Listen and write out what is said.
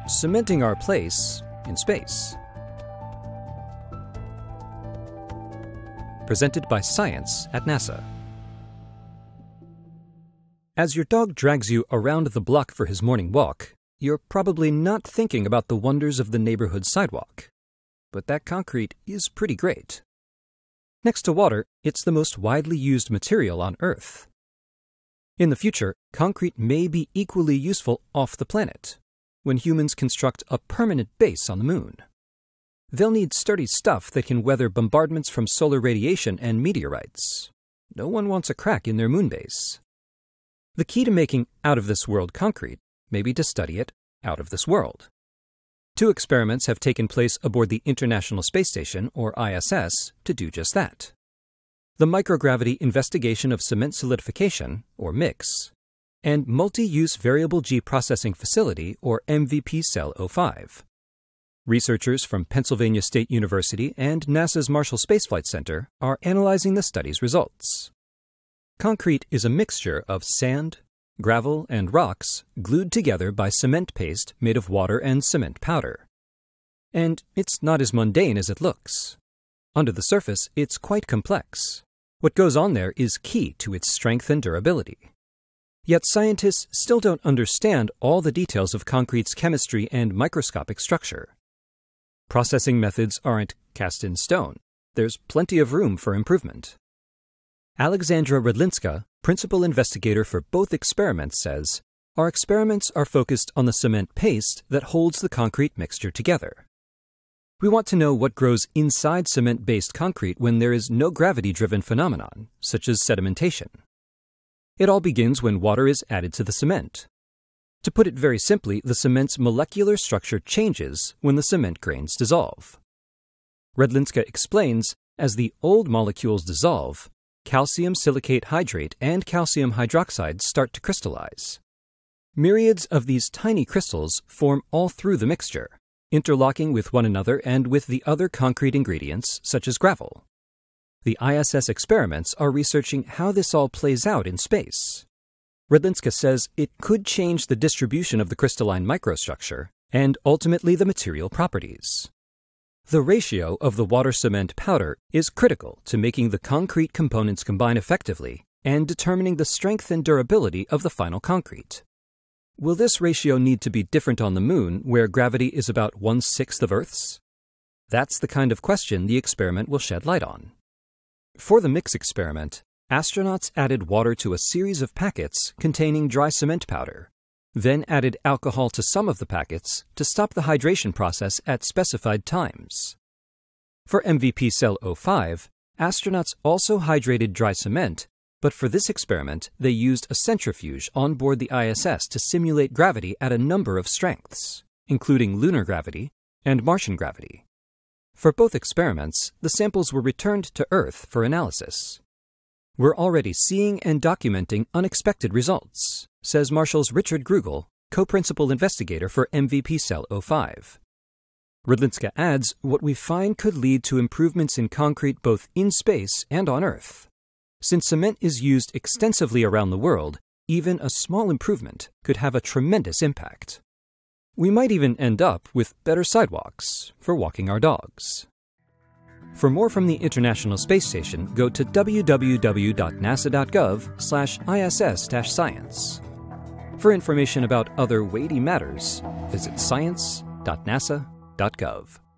cementing our place in space. Presented by Science at NASA. As your dog drags you around the block for his morning walk, you're probably not thinking about the wonders of the neighborhood sidewalk. But that concrete is pretty great. Next to water, it's the most widely used material on Earth. In the future, concrete may be equally useful off the planet, when humans construct a permanent base on the moon. They'll need sturdy stuff that can weather bombardments from solar radiation and meteorites. No one wants a crack in their moon base. The key to making out-of-this-world concrete may be to study it out of this world. 2 experiments have taken place aboard the International Space Station, or ISS, to do just that. The microgravity investigation of cement solidification, or MIX, and Multi-Use Variable G Processing Facility, or MVP Cell 05. Researchers from Pennsylvania State University and NASA's Marshall Space Flight Center are analyzing the study's results. Concrete is a mixture of sand, gravel, and rocks glued together by cement paste made of water and cement powder. And it's not as mundane as it looks. Under the surface, it's quite complex. What goes on there is key to its strength and durability. Yet scientists still don't understand all the details of concrete's chemistry and microscopic structure. Processing methods aren't cast in stone. There's plenty of room for improvement. Alexandra Redlinska, principal investigator for both experiments, says, "Our experiments are focused on the cement paste that holds the concrete mixture together. We want to know what grows inside cement-based concrete when there is no gravity-driven phenomenon, such as sedimentation. It all begins when water is added to the cement. To put it very simply, the cement's molecular structure changes when the cement grains dissolve." Redlinska explains, as the old molecules dissolve, calcium silicate hydrate and calcium hydroxide start to crystallize. Myriads of these tiny crystals form all through the mixture, interlocking with one another and with the other concrete ingredients, such as gravel. The ISS experiments are researching how this all plays out in space. Redlinska says it could change the distribution of the crystalline microstructure and ultimately the material properties. The ratio of the water-cement powder is critical to making the concrete components combine effectively and determining the strength and durability of the final concrete. Will this ratio need to be different on the Moon, where gravity is about 1/6 of Earth's? That's the kind of question the experiment will shed light on. For the MIX experiment, astronauts added water to a series of packets containing dry cement powder, then added alcohol to some of the packets to stop the hydration process at specified times. For MVP Cell 05, astronauts also hydrated dry cement, but for this experiment, they used a centrifuge on board the ISS to simulate gravity at a number of strengths, including lunar gravity and Martian gravity. For both experiments, the samples were returned to Earth for analysis. "We're already seeing and documenting unexpected results," says Marshall's Richard Grugel, co-principal investigator for MVP Cell 05. Redlinska adds, what we find could lead to improvements in concrete both in space and on Earth. Since cement is used extensively around the world, even a small improvement could have a tremendous impact. We might even end up with better sidewalks for walking our dogs. For more from the International Space Station, go to www.nasa.gov/ISS-science. For information about other weighty matters, visit science.nasa.gov.